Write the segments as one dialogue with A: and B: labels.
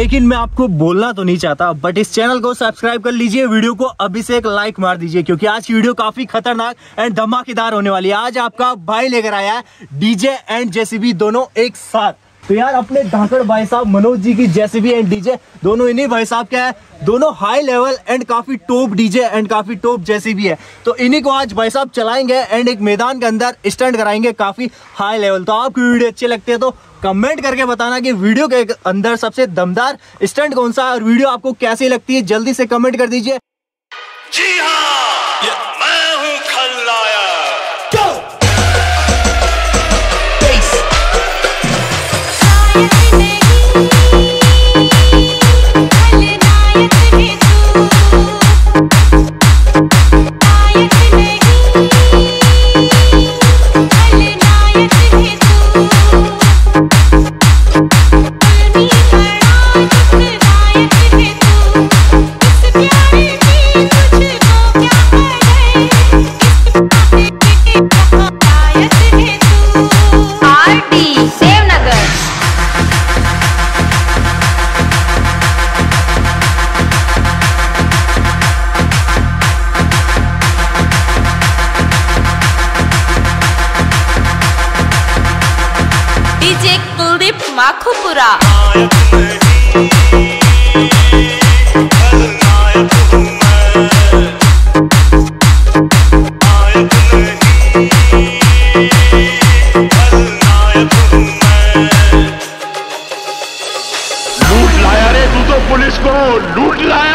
A: लेकिन मैं आपको बोलना तो नहीं चाहता, बट इस चैनल को सब्सक्राइब कर लीजिए, वीडियो को अभी से एक लाइक मार दीजिए, क्योंकि आज की वीडियो काफी खतरनाक एंड धमाकेदार होने वाली है। आज आपका भाई लेकर आया है डीजे एंड जेसीबी दोनों एक साथ। तो यार अपने धाकड़ भाई साहब मनोज जी की जेसीबी एंड डीजे दोनों इन्हीं भाई साहब क्या है, दोनों हाई लेवल एंड काफी टॉप डीजे एंड काफी टॉप जेसीबी है। तो इन्हीं को आज भाई साहब चलाएंगे एंड एक मैदान के अंदर स्टंट कराएंगे काफी हाई लेवल। तो आपकी वीडियो अच्छी लगती है तो कमेंट करके बताना कि वीडियो के अंदर सबसे दमदार स्टंट कौन सा है और वीडियो आपको कैसी लगती है, जल्दी से कमेंट कर दीजिए।
B: जी हाँ, मैं हूँ खलनायक।
C: डीजे कुलदीप माखुपुरा।
D: लूट लाया रे तू तो पुलिस को लूट लाया।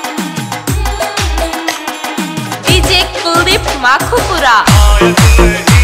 C: माखुपुरा।